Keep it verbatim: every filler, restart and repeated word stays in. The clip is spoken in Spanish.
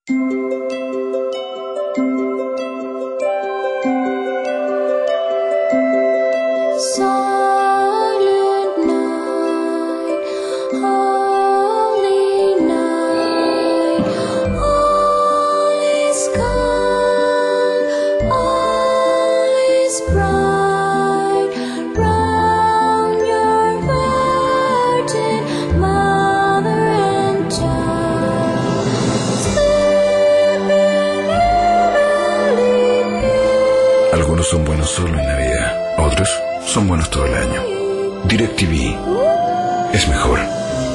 Silent night, holy night, all is calm, all is bright, round your virgin mother and child, sleeping heavenly peace. Algunos son buenos solo en Navidad, otros son buenos todo el año. DirecTV es mejor.